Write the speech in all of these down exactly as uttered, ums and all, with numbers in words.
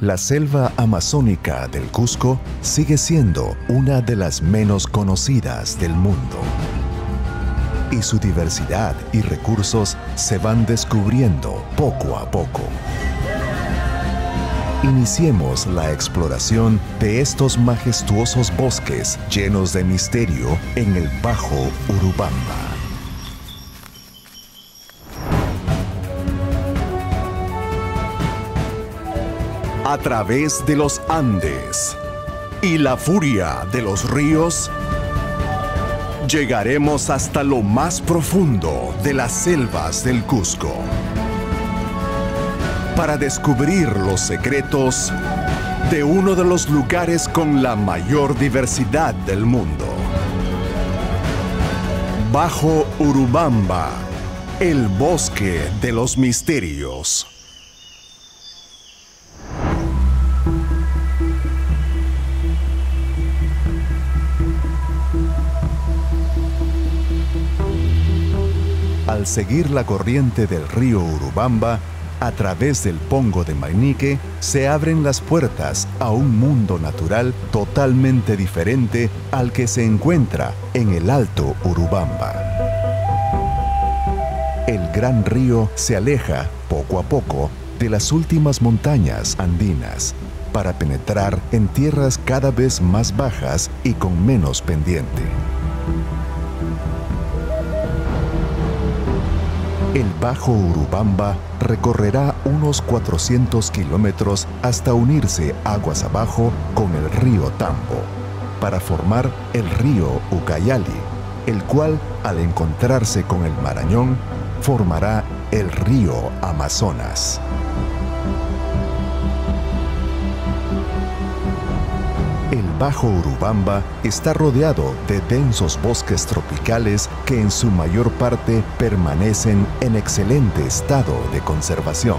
La selva amazónica del Cusco sigue siendo una de las menos conocidas del mundo. Y su diversidad y recursos se van descubriendo poco a poco. Iniciemos la exploración de estos majestuosos bosques llenos de misterio en el Bajo Urubamba. A través de los Andes y la furia de los ríos, llegaremos hasta lo más profundo de las selvas del Cusco para descubrir los secretos de uno de los lugares con la mayor diversidad del mundo. Bajo Urubamba, el bosque de los misterios. Al seguir la corriente del río Urubamba, a través del Pongo de Mainique, se abren las puertas a un mundo natural totalmente diferente al que se encuentra en el Alto Urubamba. El gran río se aleja, poco a poco, de las últimas montañas andinas, para penetrar en tierras cada vez más bajas y con menos pendiente. El Bajo Urubamba recorrerá unos cuatrocientos kilómetros hasta unirse aguas abajo con el río Tambo, para formar el río Ucayali, el cual, al encontrarse con el Marañón, formará el río Amazonas. El Bajo Urubamba está rodeado de densos bosques tropicales que en su mayor parte permanecen en excelente estado de conservación.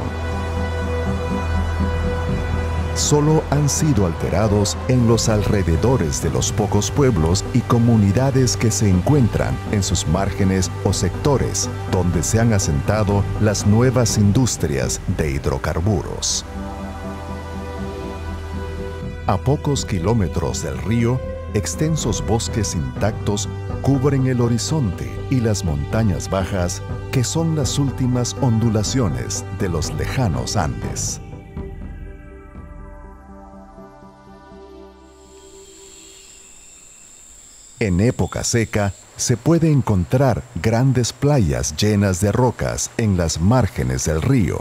Solo han sido alterados en los alrededores de los pocos pueblos y comunidades que se encuentran en sus márgenes o sectores donde se han asentado las nuevas industrias de hidrocarburos. A pocos kilómetros del río, extensos bosques intactos cubren el horizonte y las montañas bajas, que son las últimas ondulaciones de los lejanos Andes. En época seca, se puede encontrar grandes playas llenas de rocas en las márgenes del río.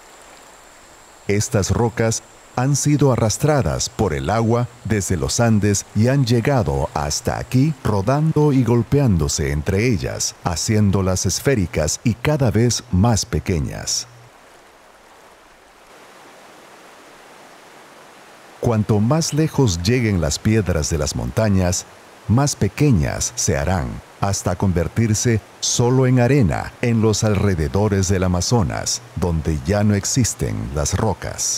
Estas rocas han sido arrastradas por el agua desde los Andes y han llegado hasta aquí rodando y golpeándose entre ellas, haciéndolas esféricas y cada vez más pequeñas. Cuanto más lejos lleguen las piedras de las montañas, más pequeñas se harán, hasta convertirse solo en arena en los alrededores del Amazonas, donde ya no existen las rocas.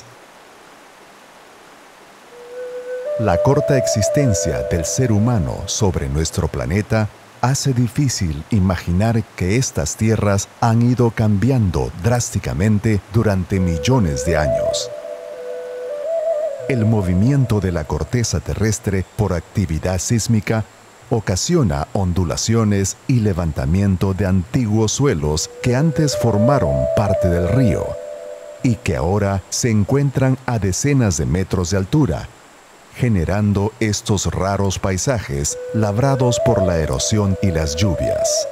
La corta existencia del ser humano sobre nuestro planeta hace difícil imaginar que estas tierras han ido cambiando drásticamente durante millones de años. El movimiento de la corteza terrestre por actividad sísmica ocasiona ondulaciones y levantamiento de antiguos suelos que antes formaron parte del río y que ahora se encuentran a decenas de metros de altura, generando estos raros paisajes labrados por la erosión y las lluvias.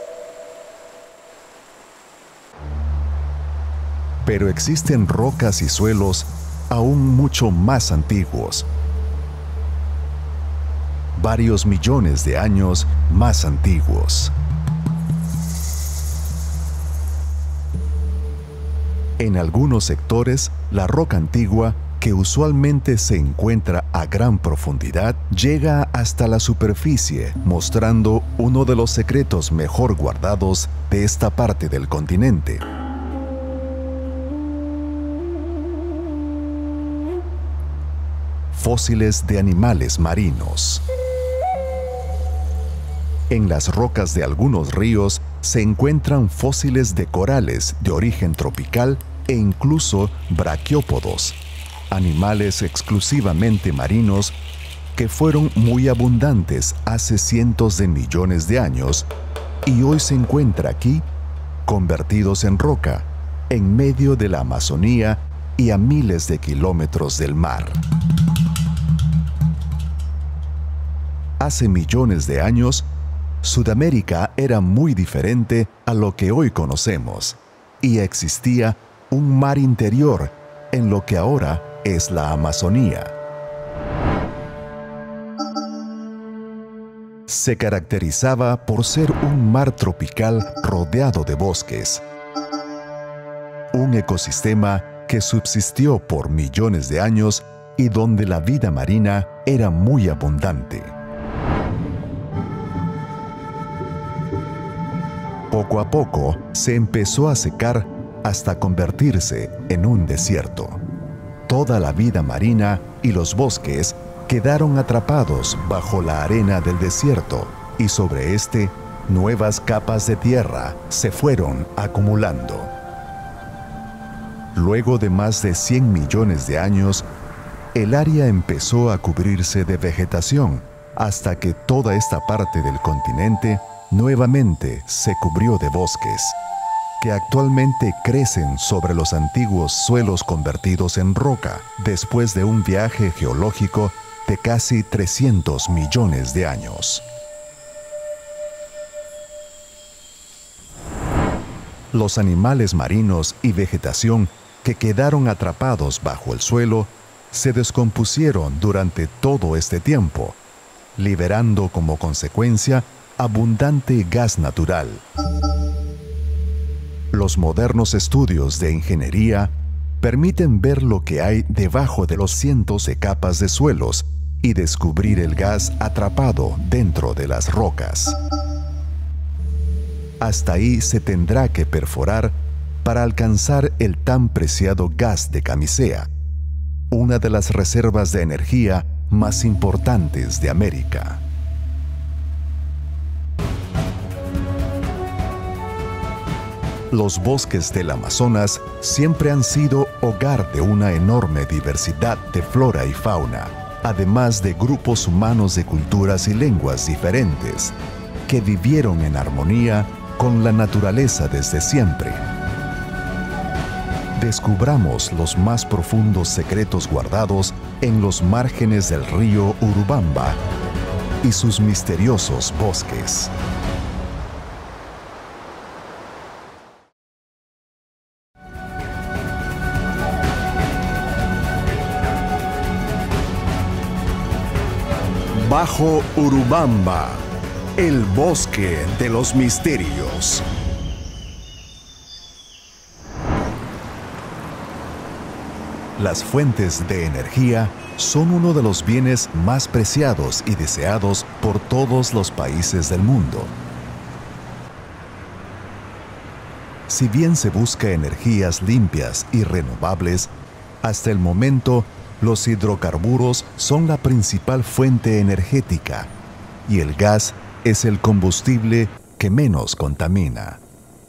Pero existen rocas y suelos aún mucho más antiguos, varios millones de años más antiguos. En algunos sectores, la roca antigua, que usualmente se encuentra a gran profundidad, llega hasta la superficie, mostrando uno de los secretos mejor guardados de esta parte del continente. Fósiles de animales marinos. En las rocas de algunos ríos se encuentran fósiles de corales de origen tropical e incluso braquiópodos, animales exclusivamente marinos que fueron muy abundantes hace cientos de millones de años y hoy se encuentra aquí, convertidos en roca, en medio de la Amazonía y a miles de kilómetros del mar. Hace millones de años, Sudamérica era muy diferente a lo que hoy conocemos y existía un mar interior en lo que ahora es la Amazonía. Se caracterizaba por ser un mar tropical rodeado de bosques, un ecosistema que subsistió por millones de años y donde la vida marina era muy abundante. Poco a poco se empezó a secar hasta convertirse en un desierto. Toda la vida marina y los bosques quedaron atrapados bajo la arena del desierto y sobre este, nuevas capas de tierra se fueron acumulando. Luego de más de cien millones de años, el área empezó a cubrirse de vegetación hasta que toda esta parte del continente nuevamente se cubrió de bosques, que actualmente crecen sobre los antiguos suelos convertidos en roca después de un viaje geológico de casi trescientos millones de años. Los animales marinos y vegetación que quedaron atrapados bajo el suelo se descompusieron durante todo este tiempo, liberando como consecuencia abundante gas natural. Los modernos estudios de ingeniería permiten ver lo que hay debajo de los cientos de capas de suelos y descubrir el gas atrapado dentro de las rocas. Hasta ahí se tendrá que perforar para alcanzar el tan preciado gas de camisea, una de las reservas de energía más importantes de América. Los bosques del Amazonas siempre han sido hogar de una enorme diversidad de flora y fauna, además de grupos humanos de culturas y lenguas diferentes, que vivieron en armonía con la naturaleza desde siempre. Descubramos los más profundos secretos guardados en los márgenes del río Urubamba y sus misteriosos bosques. Bajo Urubamba, el bosque de los misterios. Las fuentes de energía son uno de los bienes más preciados y deseados por todos los países del mundo. Si bien se busca energías limpias y renovables, hasta el momento los hidrocarburos son la principal fuente energética y el gas es el combustible que menos contamina.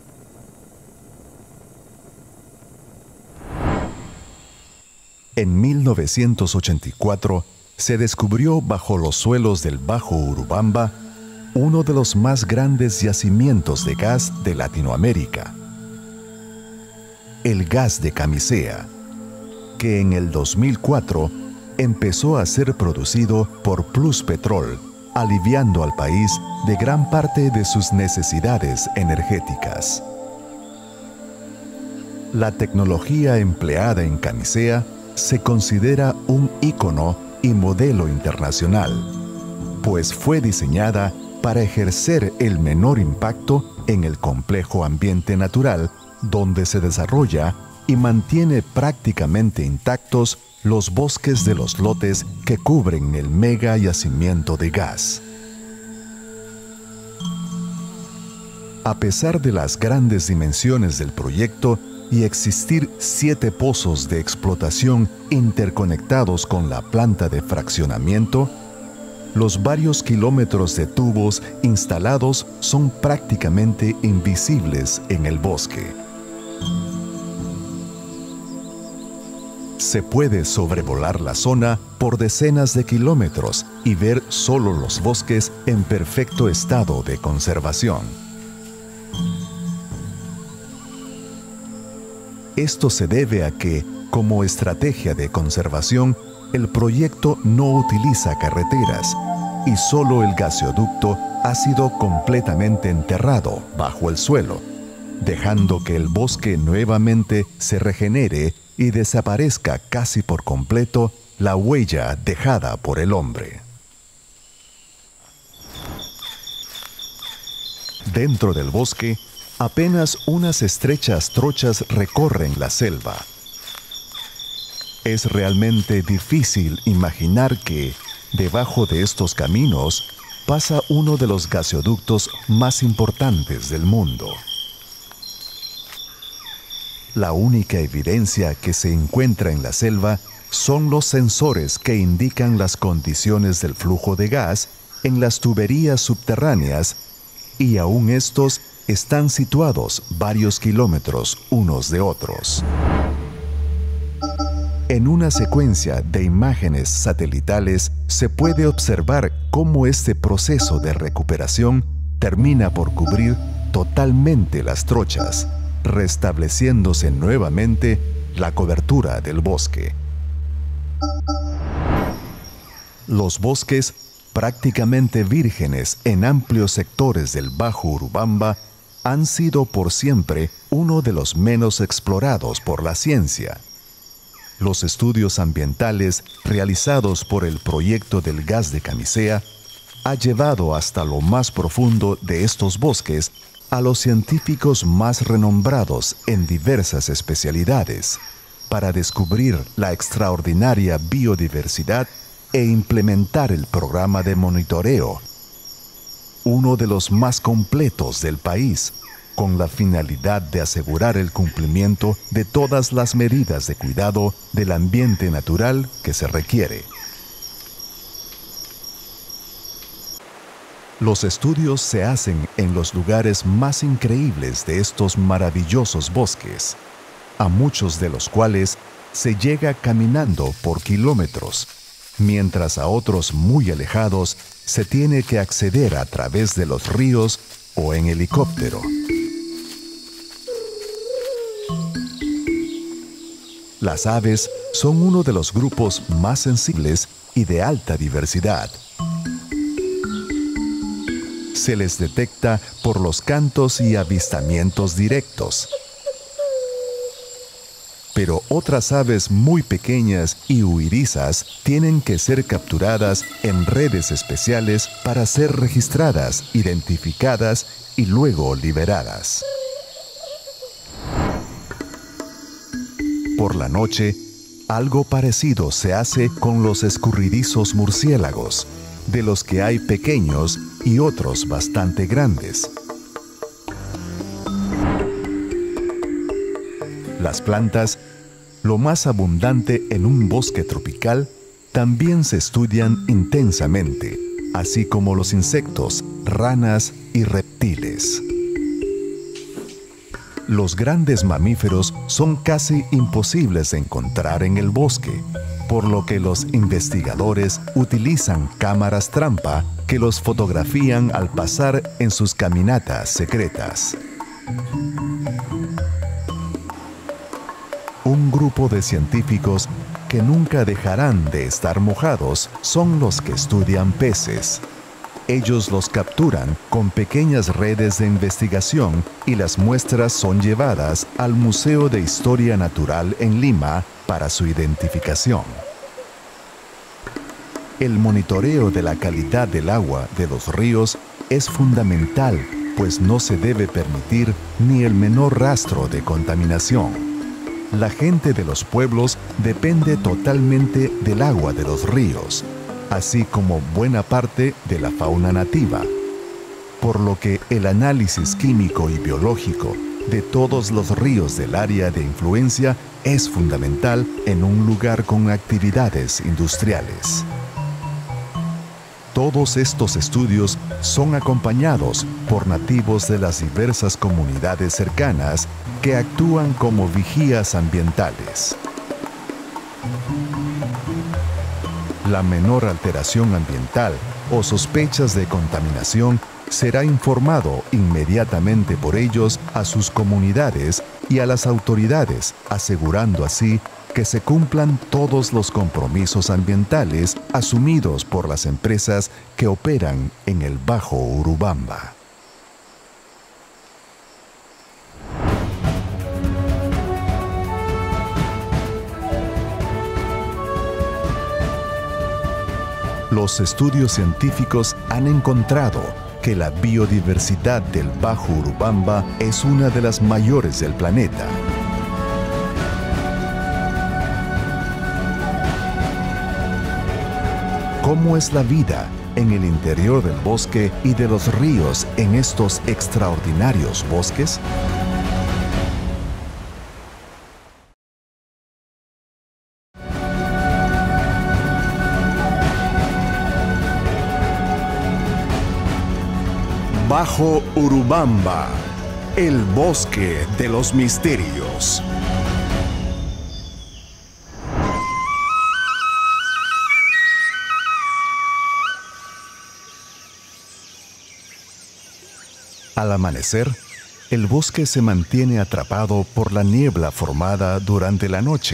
En mil novecientos ochenta y cuatro se descubrió bajo los suelos del Bajo Urubamba uno de los más grandes yacimientos de gas de Latinoamérica, el gas de camisea, que en el dos mil cuatro empezó a ser producido por Pluspetrol, aliviando al país de gran parte de sus necesidades energéticas. La tecnología empleada en camisea se considera un ícono y modelo internacional, pues fue diseñada para ejercer el menor impacto en el complejo ambiente natural donde se desarrolla y mantiene prácticamente intactos los bosques de los lotes que cubren el mega yacimiento de gas. A pesar de las grandes dimensiones del proyecto y existir siete pozos de explotación interconectados con la planta de fraccionamiento, los varios kilómetros de tubos instalados son prácticamente invisibles en el bosque. Se puede sobrevolar la zona por decenas de kilómetros y ver solo los bosques en perfecto estado de conservación. Esto se debe a que, como estrategia de conservación, el proyecto no utiliza carreteras y solo el gasoducto ha sido completamente enterrado bajo el suelo, dejando que el bosque nuevamente se regenere y desaparezca casi por completo la huella dejada por el hombre. Dentro del bosque, apenas unas estrechas trochas recorren la selva. Es realmente difícil imaginar que, debajo de estos caminos, pasa uno de los gasoductos más importantes del mundo. La única evidencia que se encuentra en la selva son los sensores que indican las condiciones del flujo de gas en las tuberías subterráneas, y aún estos están situados varios kilómetros unos de otros. En una secuencia de imágenes satelitales se puede observar cómo este proceso de recuperación termina por cubrir totalmente las trochas, restableciéndose nuevamente la cobertura del bosque. Los bosques, prácticamente vírgenes en amplios sectores del Bajo Urubamba, han sido por siempre uno de los menos explorados por la ciencia. Los estudios ambientales realizados por el proyecto del gas de Camisea ha llevado hasta lo más profundo de estos bosques a los científicos más renombrados en diversas especialidades para descubrir la extraordinaria biodiversidad e implementar el programa de monitoreo, uno de los más completos del país, con la finalidad de asegurar el cumplimiento de todas las medidas de cuidado del ambiente natural que se requiere. Los estudios se hacen en los lugares más increíbles de estos maravillosos bosques, a muchos de los cuales se llega caminando por kilómetros, mientras a otros muy alejados se tiene que acceder a través de los ríos o en helicóptero. Las aves son uno de los grupos más sensibles y de alta diversidad. Se les detecta por los cantos y avistamientos directos. Pero otras aves muy pequeñas y huirizas tienen que ser capturadas en redes especiales para ser registradas, identificadas y luego liberadas. Por la noche, algo parecido se hace con los escurridizos murciélagos, de los que hay pequeños y otros bastante grandes. Las plantas, lo más abundante en un bosque tropical, también se estudian intensamente, así como los insectos, ranas y reptiles. Los grandes mamíferos son casi imposibles de encontrar en el bosque, por lo que los investigadores utilizan cámaras trampa que los fotografían al pasar en sus caminatas secretas. Un grupo de científicos que nunca dejarán de estar mojados son los que estudian peces. Ellos los capturan con pequeñas redes de investigación y las muestras son llevadas al Museo de Historia Natural en Lima para su identificación. El monitoreo de la calidad del agua de los ríos es fundamental, pues no se debe permitir ni el menor rastro de contaminación. La gente de los pueblos depende totalmente del agua de los ríos, así como buena parte de la fauna nativa, por lo que el análisis químico y biológico de todos los ríos del área de influencia es fundamental en un lugar con actividades industriales. Todos estos estudios son acompañados por nativos de las diversas comunidades cercanas que actúan como vigías ambientales. La menor alteración ambiental o sospechas de contaminación será informado inmediatamente por ellos a sus comunidades y a las autoridades, asegurando así que se cumplan todos los compromisos ambientales asumidos por las empresas que operan en el Bajo Urubamba. Los estudios científicos han encontrado que la biodiversidad del Bajo Urubamba es una de las mayores del planeta. ¿Cómo es la vida en el interior del bosque y de los ríos en estos extraordinarios bosques? Bajo Urubamba, el bosque de los misterios. Al amanecer, el bosque se mantiene atrapado por la niebla formada durante la noche.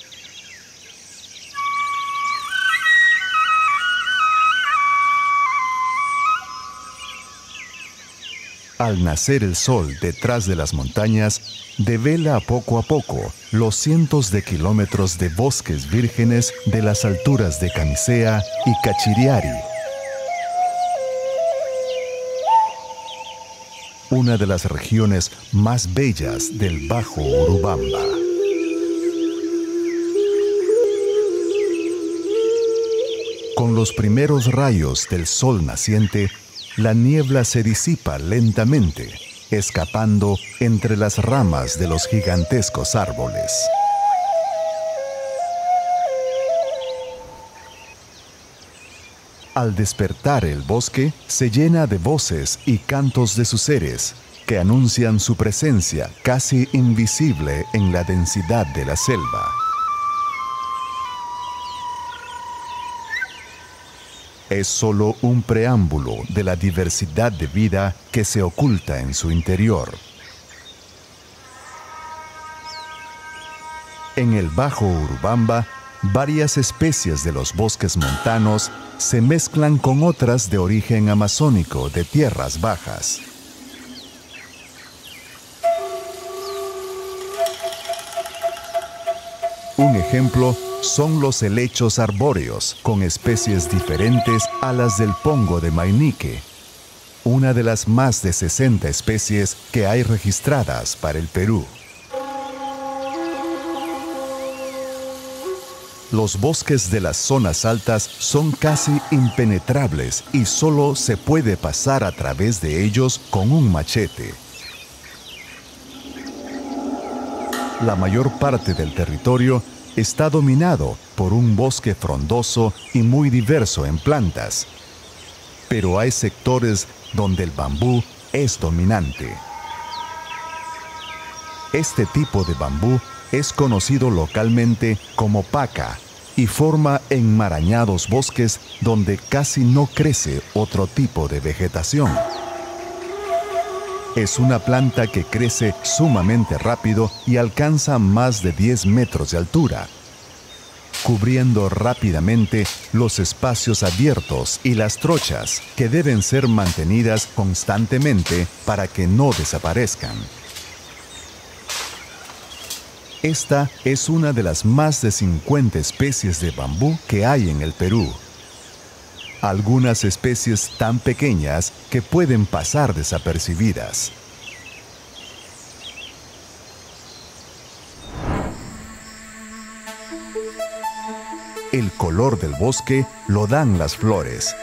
Al nacer el sol detrás de las montañas, devela poco a poco los cientos de kilómetros de bosques vírgenes de las alturas de Camisea y Cachiriari. Una de las regiones más bellas del Bajo Urubamba. Con los primeros rayos del sol naciente, la niebla se disipa lentamente, escapando entre las ramas de los gigantescos árboles. Al despertar el bosque, se llena de voces y cantos de sus seres, que anuncian su presencia casi invisible en la densidad de la selva. Es solo un preámbulo de la diversidad de vida que se oculta en su interior. En el Bajo Urubamba, varias especies de los bosques montanos se mezclan con otras de origen amazónico de tierras bajas. Un ejemplo son los helechos arbóreos, con especies diferentes a las del pongo de Mainique, una de las más de sesenta especies que hay registradas para el Perú. Los bosques de las zonas altas son casi impenetrables y solo se puede pasar a través de ellos con un machete. La mayor parte del territorio está dominado por un bosque frondoso y muy diverso en plantas, pero hay sectores donde el bambú es dominante. Este tipo de bambú es conocido localmente como paca y forma enmarañados bosques donde casi no crece otro tipo de vegetación. Es una planta que crece sumamente rápido y alcanza más de diez metros de altura, cubriendo rápidamente los espacios abiertos y las trochas que deben ser mantenidas constantemente para que no desaparezcan. Esta es una de las más de cincuenta especies de bambú que hay en el Perú. Algunas especies tan pequeñas que pueden pasar desapercibidas. El color del bosque lo dan las flores,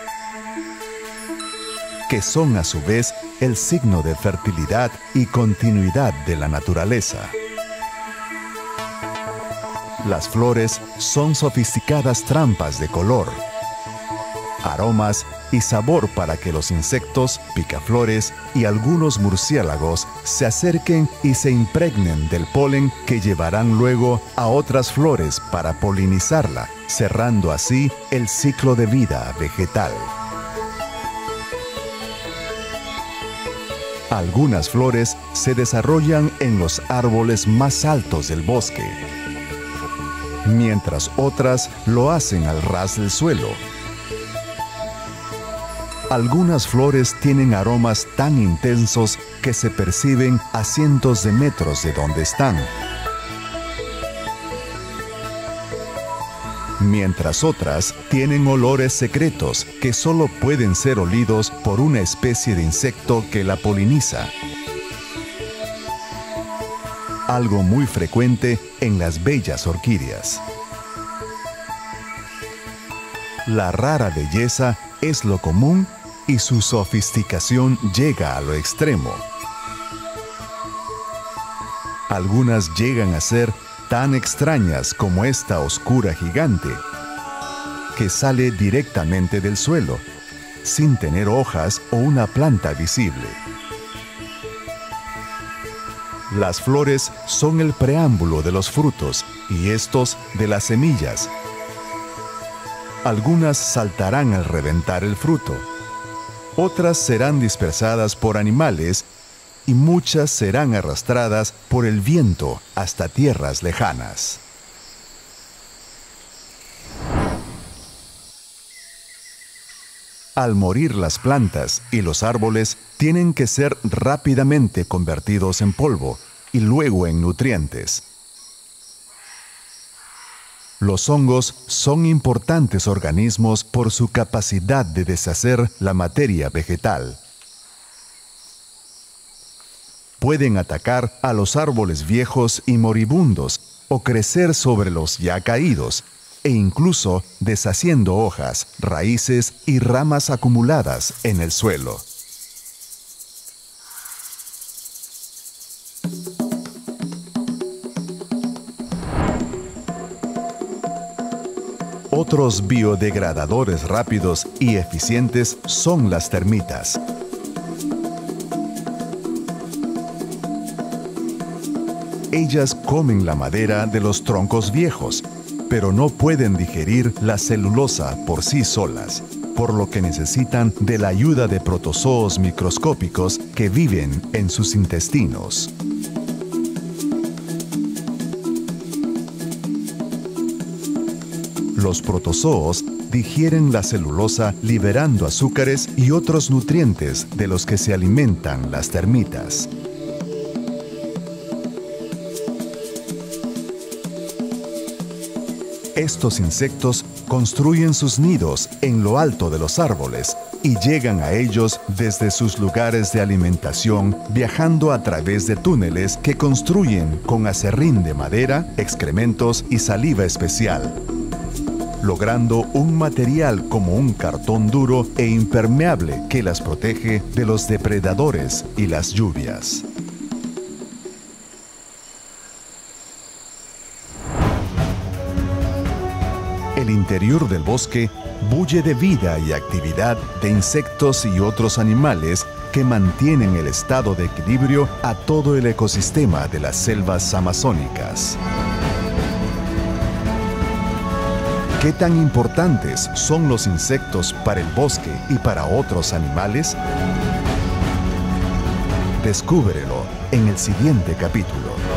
que son a su vez el signo de fertilidad y continuidad de la naturaleza. Las flores son sofisticadas trampas de color, aromas y sabor para que los insectos, picaflores y algunos murciélagos se acerquen y se impregnen del polen que llevarán luego a otras flores para polinizarla, cerrando así el ciclo de vida vegetal. Algunas flores se desarrollan en los árboles más altos del bosque, mientras otras lo hacen al ras del suelo. Algunas flores tienen aromas tan intensos que se perciben a cientos de metros de donde están, mientras otras tienen olores secretos que solo pueden ser olidos por una especie de insecto que la poliniza. Algo muy frecuente en las bellas orquídeas. La rara belleza es lo común y su sofisticación llega a lo extremo. Algunas llegan a ser tan extrañas como esta oscura gigante, que sale directamente del suelo, sin tener hojas o una planta visible. Las flores son el preámbulo de los frutos y estos de las semillas. Algunas saltarán al reventar el fruto, otras serán dispersadas por animales y muchas serán arrastradas por el viento hasta tierras lejanas. Al morir las plantas y los árboles tienen que ser rápidamente convertidos en polvo y luego en nutrientes. Los hongos son importantes organismos por su capacidad de deshacer la materia vegetal. Pueden atacar a los árboles viejos y moribundos o crecer sobre los ya caídos, e incluso deshaciendo hojas, raíces y ramas acumuladas en el suelo. Otros biodegradadores rápidos y eficientes son las termitas. Ellas comen la madera de los troncos viejos, pero no pueden digerir la celulosa por sí solas, por lo que necesitan de la ayuda de protozoos microscópicos que viven en sus intestinos. Los protozoos digieren la celulosa liberando azúcares y otros nutrientes de los que se alimentan las termitas. Estos insectos construyen sus nidos en lo alto de los árboles y llegan a ellos desde sus lugares de alimentación, viajando a través de túneles que construyen con acerrín de madera, excrementos y saliva especial, logrando un material como un cartón duro e impermeable que las protege de los depredadores y las lluvias. El interior del bosque bulle de vida y actividad de insectos y otros animales que mantienen el estado de equilibrio a todo el ecosistema de las selvas amazónicas. ¿Qué tan importantes son los insectos para el bosque y para otros animales? Descúbrelo en el siguiente capítulo.